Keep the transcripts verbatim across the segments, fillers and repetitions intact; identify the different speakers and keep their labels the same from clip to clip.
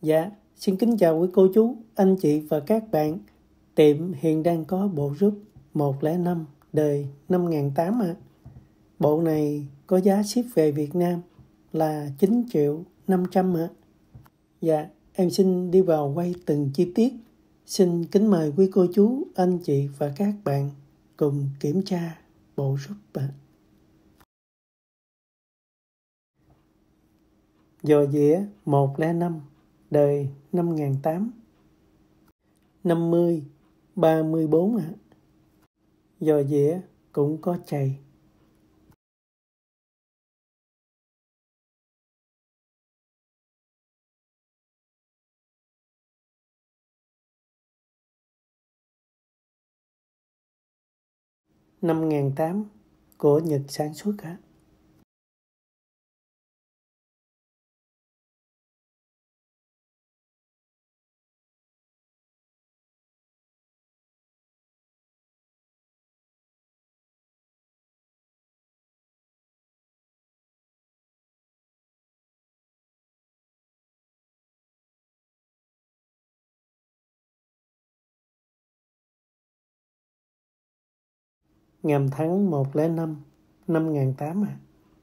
Speaker 1: Dạ, xin kính chào quý cô chú, anh chị và các bạn. Tiệm hiện đang có bộ rúp một không năm đời năm một nghìn tám trăm ạ. Bộ này có giá ship về Việt Nam là chín triệu năm trăm ạ. Dạ, em xin đi vào quay từng chi tiết. Xin kính mời quý cô chú, anh chị và các bạn cùng kiểm tra bộ rúp ạ. Giò dĩa một không năm đời năm một nghìn tám trăm năm mươi ba mươi bốn ạ. Giò dĩa cũng có chày. Năm một nghìn tám trăm của Nhật sản xuất ạ. Ngàm thắng một không năm năm một nghìn tám trăm ạ.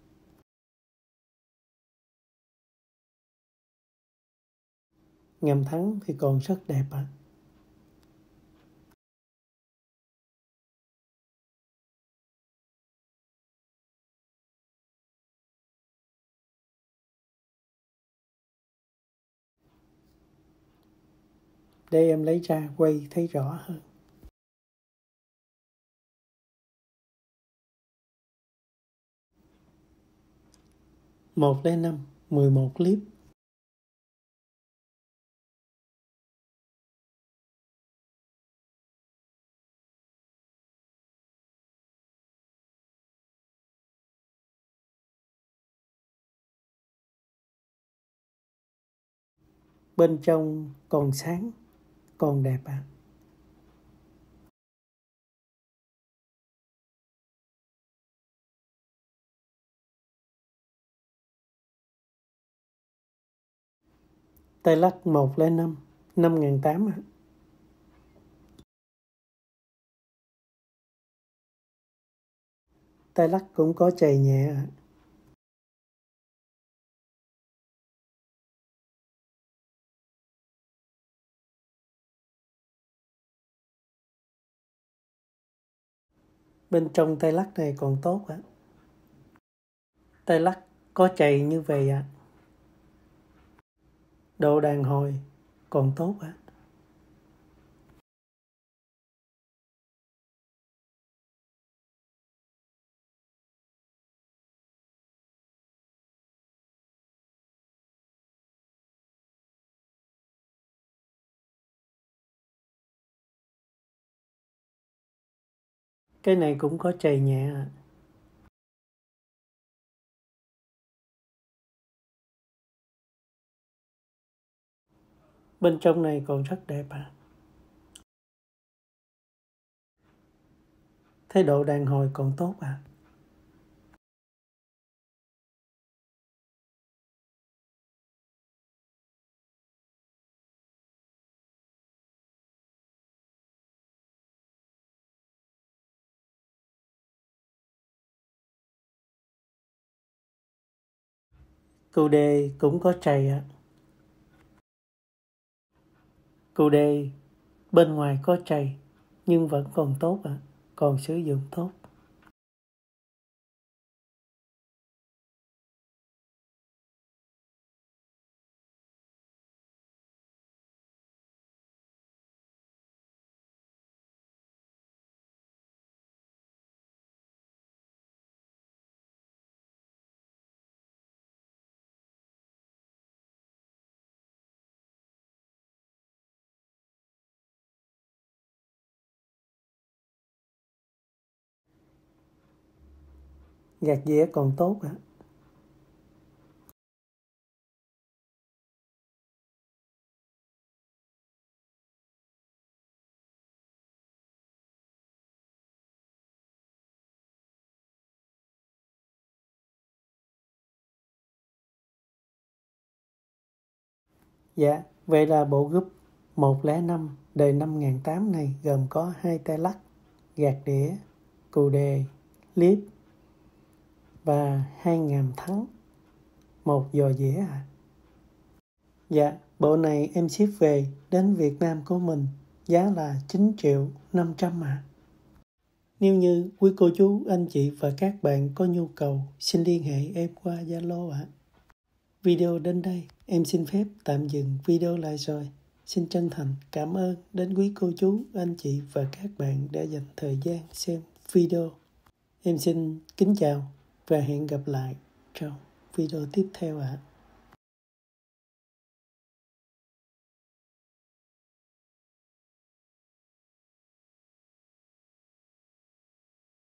Speaker 1: Ngàm thắng thì còn rất đẹp ạ. Để em lấy ra quay thấy rõ hơn. một không năm mười một clip. Bên trong còn sáng, còn đẹp ạ. Tay lắc một không năm năm một nghìn tám trăm ạ. Tay lắc cũng có chày nhẹ ạ. Bên trong tay lắc này còn tốt ạ. Tay lắc có chày như vậy ạ. Độ đàn hồi còn tốt ạ. Cái này cũng có chày nhẹ ạ. Bên trong này còn rất đẹp ạ. Thái độ đàn hồi còn tốt ạ. Cù đề cũng có chày ạ. Cù đề bên ngoài có chày nhưng vẫn còn tốt ạ. Còn sử dụng tốt. Gạt dĩa còn tốt ạ. Dạ, vậy là bộ group một không năm đời năm một nghìn tám trăm này gồm có hai tay lắc, gạt đĩa, cù đề, liếp và hai ngàm thắng, một giò dĩa à. Dạ, bộ này em ship về đến Việt Nam của mình, giá là chín triệu năm trăm à. Nếu như quý cô chú, anh chị và các bạn có nhu cầu, xin liên hệ em qua Zalo ạ. Video đến đây, em xin phép tạm dừng video lại rồi. Xin chân thành cảm ơn đến quý cô chú, anh chị và các bạn đã dành thời gian xem video. Em xin kính chào và hẹn gặp lại trong video tiếp theo ạ.